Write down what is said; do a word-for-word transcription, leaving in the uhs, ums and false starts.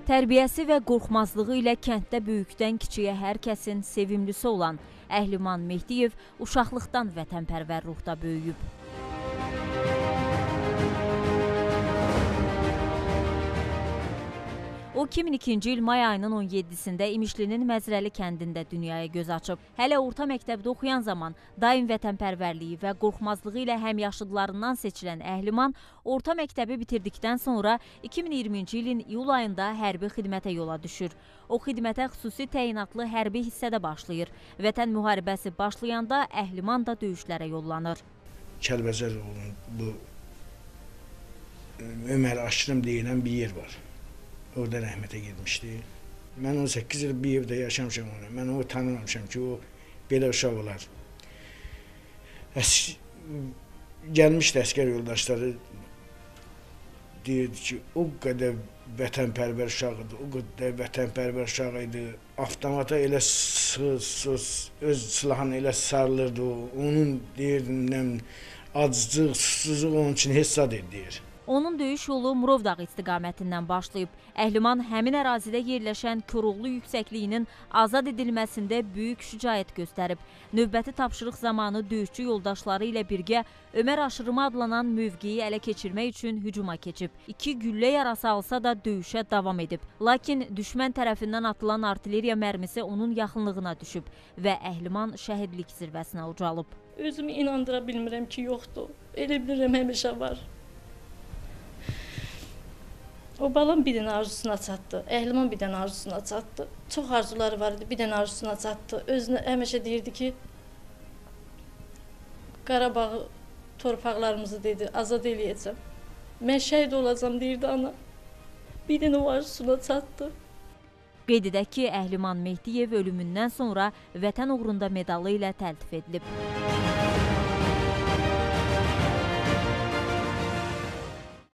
Tərbiyəsi və qorxmazlığı ilə kənddə böyükdən kiçiyə hər kəsin sevimlisi olan Əhliman Mehdiyev uşaqlıqdan vətənpərvər ruhda böyüyüb. O, iki min ikinci il may ayının on yeddisində İmişlinin Məzrəli kəndində dünyaya göz açıb. Hələ orta məktəbdə oxuyan zaman daim vətənpərvərliyi və qorxmazlığı ilə həmyaşıdlarından seçilən Əhliman, orta məktəbi bitirdikdən sonra iki min iyirminci ilin iyul ayında hərbi xidmətə yola düşür. O, xidmətə xüsusi təyinatlı hərbi hissədə başlayır. Vətən müharibəsi başlayanda Əhliman da döyüşlərə yollanır. Kəlbəcər bu Ömər Aşırım deyilən bir yer var. Orada rəhmətə getmişdi. Mən on səkkiz il bir evdə yaşamışam onu. Mən onu tanımamışam ki, o belə uşaq olar. Əs gəlmişdi əskər yoldaşları, deyirdi ki, o qədər vətənpərvər uşaq idi, o qədər vətənpərvər uşaq idi. Avtomata elə öz silahını elə sarılırdı, onun deyirdim, acızlıq, susuzluq onun üçün hesad edir. Onun döyüş yolu Murovdağ istiqamətindən başlayıb. Əhliman həmin ərazidə yerləşən Koroğlu yüksəkliyinin azad edilməsində böyük şücaət göstərib. Növbəti tapşırıq zamanı döyüşçü yoldaşları ilə birgə Ömər Aşırımı adlanan mövqeyi ələ keçirmək üçün hücuma keçib. İki güllə yarası alsa da döyüşə davam edib. Lakin düşmən tərəfindən atılan artilleriya mərmisi onun yaxınlığına düşüb və Əhliman şəhidlik zirvəsinə ucalıb. Özümü inandıra bilmirəm ki, yoxdur. Elə bilirəm həmişə var. O balam bir dənə arzusuna çatdı, Əhliman bir dənə arzusuna çatdı. Çox arzuları var idi, bir dənə arzusuna çatdı. Özünə həmişə deyirdi ki, Qarabağı, torpaqlarımızı dedi, azad eləyəcəm. Mən şəhid olacam, deyirdi ana. Bir dənə o arzusuna çatdı. Qeyd edək ki, Əhliman Mehdiyev ölümündən sonra Vətən uğrunda medalı ilə təltif edilib.